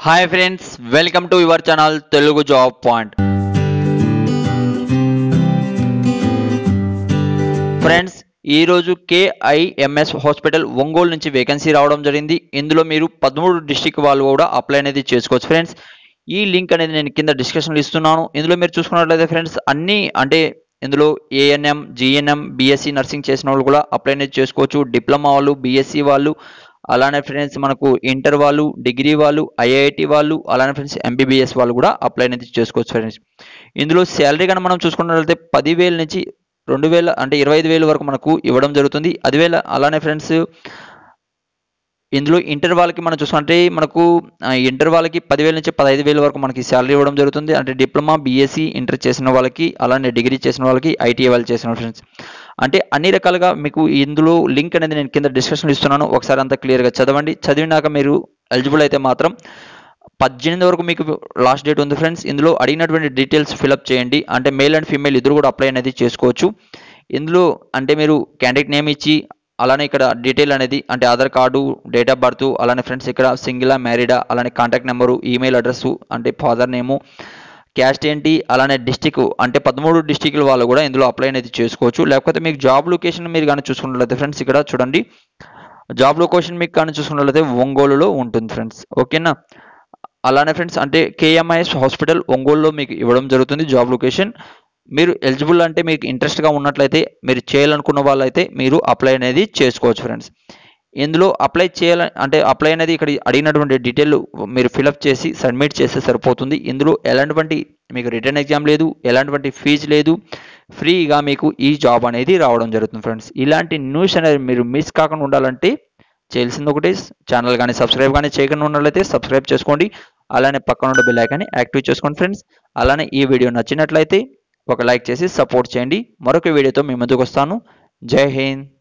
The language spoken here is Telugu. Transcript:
Hi friends, welcome to your channel Telugu job point. Friends, ఈరోజు కేఐఎంఎస్ హాస్పిటల్ ఒంగోలు నుంచి వేకెన్సీ రావడం జరిగింది. ఇందులో మీరు 13 డిస్ట్రిక్ట్ వాళ్ళు కూడా అప్లై అనేది చేసుకోవచ్చు ఫ్రెండ్స్. ఈ లింక్ అనేది నేను కింద డిస్క్రిప్షన్లో ఇస్తున్నాను. ఇందులో మీరు చూసుకున్నట్లయితే ఫ్రెండ్స్ అన్నీ ఇందులో ఏఎన్ఎం, జిఎన్ఎం, బీఎస్సీ నర్సింగ్ చేసిన వాళ్ళు కూడా అప్లై అనేది చేసుకోవచ్చు. డిప్లొమా వాళ్ళు, బీఎస్సీ వాళ్ళు, అలానే ఫ్రెండ్స్ మనకు ఇంటర్ వాళ్ళు, డిగ్రీ వాళ్ళు, ఐఐటి వాళ్ళు, అలానే ఫ్రెండ్స్ ఎంబీబీఎస్ వాళ్ళు కూడా అప్లై అనేది చేసుకోవచ్చు ఫ్రెండ్స్. ఇందులో శాలరీ కానీ మనం చూసుకున్నట్లయితే 10,000 నుంచి 2,000 25,000 వరకు మనకు ఇవ్వడం జరుగుతుంది. అలానే ఫ్రెండ్స్ ఇందులో ఇంటర్ వాళ్ళకి మనం చూసుకుంటే మనకు ఇంటర్ వాళ్ళకి 10,000 నుంచి 15,000 వరకు మనకి శాలరీ ఇవ్వడం జరుగుతుంది. అంటే డిప్లొమా, బీఎస్సీ, ఇంటర్ చేసిన వాళ్ళకి, అలానే డిగ్రీ చేసిన వాళ్ళకి, ఐటీఐ వాళ్ళు చేసిన ఫ్రెండ్స్ అంటే అన్ని రకాలుగా మీకు ఇందులో లింక్ అనేది నేను కింద డిస్క్రిప్షన్లో ఇస్తున్నాను. ఒకసారి అంతా క్లియర్గా చదవండి. చదివినాక మీరు ఎలిజిబుల్ అయితే మాత్రం 18 వరకు మీకు లాస్ట్ డేట్ ఉంది ఫ్రెండ్స్. ఇందులో అడిగినటువంటి డీటెయిల్స్ ఫిలప్ చేయండి. అంటే మేల్ అండ్ ఫీమేల్ ఇద్దరు కూడా అప్లై అనేది చేసుకోవచ్చు. ఇందులో మీరు క్యాండిడేట్ నేమ్ ఇచ్చి, అలానే ఇక్కడ డీటెయిల్ అనేది అంటే Aadhaar card, date of birth, అలానే ఫ్రెండ్స్ ఇక్కడ సింగిలా, మ్యారీడా, అలానే కాంటాక్ట్ నెంబరు, ఈమెయిల్ అడ్రస్, అంటే ఫాదర్ నేము, క్యాస్ట్ ఏంటి, అలానే డిస్టిక్ అంటే 13 డిస్టిక్ల వాళ్ళు కూడా ఇందులో అప్లై అనేది చేసుకోవచ్చు. లేకపోతే మీకు జాబ్ లొకేషన్ మీరు కానీ చూసుకున్నట్లయితే ఫ్రెండ్స్ ఇక్కడ చూడండి, జాబ్ లొకేషన్ మీకు కానీ చూసుకున్నట్లయితే ఒంగోలులో ఉంటుంది ఫ్రెండ్స్. ఓకేనా? అలానే ఫ్రెండ్స్ కేఎంఐఎస్ హాస్పిటల్ ఒంగోలులో మీకు ఇవ్వడం జరుగుతుంది జాబ్ లొకేషన్. మీరు ఎలిజిబుల్ అంటే మీకు ఇంట్రెస్ట్గా ఉన్నట్లయితే, మీరు చేయాలనుకున్న వాళ్ళైతే మీరు అప్లై అనేది చేసుకోవచ్చు ఫ్రెండ్స్. ఇందులో అప్లై అనేది ఇక్కడ అడిగినటువంటి డీటెయిల్ మీరు ఫిలప్ చేసి సబ్మిట్ చేస్తే సరిపోతుంది. ఇందులో ఎలాంటి మీకు రిటర్న్ ఎగ్జామ్ లేదు, ఎలాంటి ఫీజు లేదు, ఫ్రీగా మీకు ఈ జాబ్ అనేది రావడం జరుగుతుంది ఫ్రెండ్స్. ఇలాంటి న్యూస్ అనేది మీరు మిస్ కాకుండా ఉండాలంటే చేయాల్సింది ఒకటి, ఛానల్ కానీ సబ్స్క్రైబ్ కానీ చేయకుండా ఉన్నట్లయితే సబ్స్క్రైబ్ చేసుకోండి. అలానే పక్కన ఉన్న బెల్ ఐకాన్ని యాక్టివేట్ చేసుకోండి ఫ్రెండ్స్. అలానే ఈ వీడియో నచ్చినట్లయితే ఒక లైక్ చేసి సపోర్ట్ చేయండి. మరొక వీడియోతో మీ ముందుకు వస్తాను. జై హింద్.